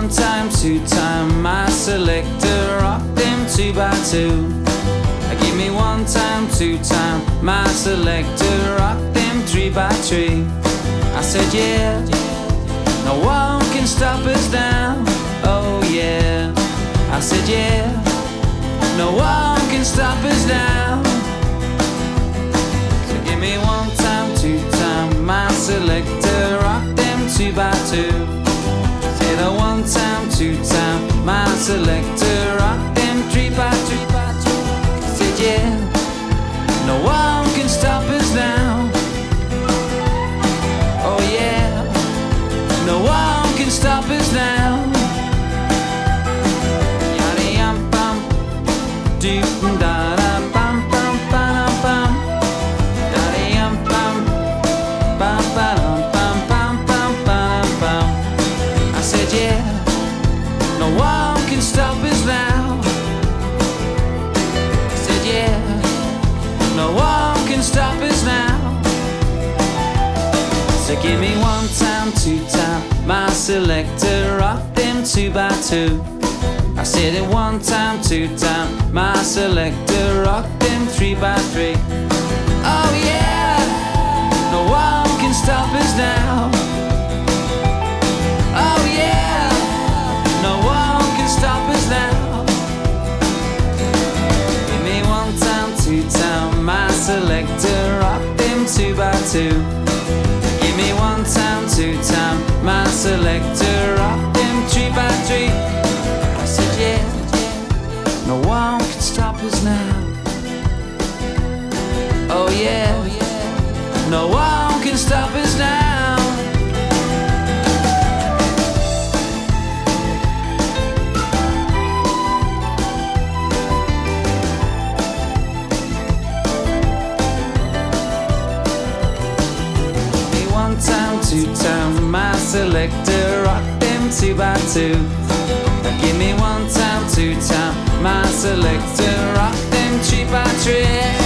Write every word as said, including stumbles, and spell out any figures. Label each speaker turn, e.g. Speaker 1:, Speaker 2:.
Speaker 1: one time, two time, my selector, rock them two by two. Give me one time, two time, my selector, rock them three by three. I said yeah, no one can stop us now. Oh yeah, I said yeah, no one can stop us now. So give me one time, two time, my selector, rock them two by two. Say the one time, two time, my selector, rock them three by three. Said yeah, no one can stop us now. Oh yeah, no one can stop us now. Yada yum bum, doop da da bum bum ba bum. Yada yum bum, bum ba bum bum bum bum bum. I said yeah, no one can stop us now. I said yeah, no one can stop us now. So give me one time, two time, my selector, rock them two by two. I said it one time, two time, my selector, rock them three by three. Oh yeah, no one can stop us now. Oh yeah, no one can stop us now. Give me one time, two time, my selector, rock them two by two. Give me one time, two time, my selector, rock them three by three. I said yeah, no one can stop us now. Oh yeah, no one can stop us now. One time, two time, my selector, rock them two by two. Give me one time, two time, my selector, rock them three by three.